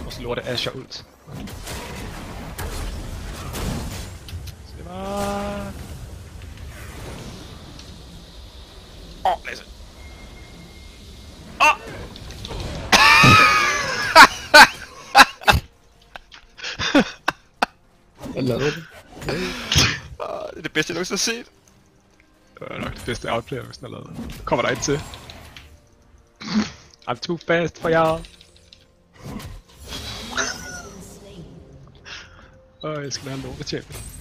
vores lorte Asher ult. Så det var... Lasse. Hvad lavede du? Det er det bedste, jeg nogensinde har set. Det var nok det bedste outplay, jeg nogensinde har lavet. Kommer der et til? I'm too fast for jer. Jeg skal være en lorte champion.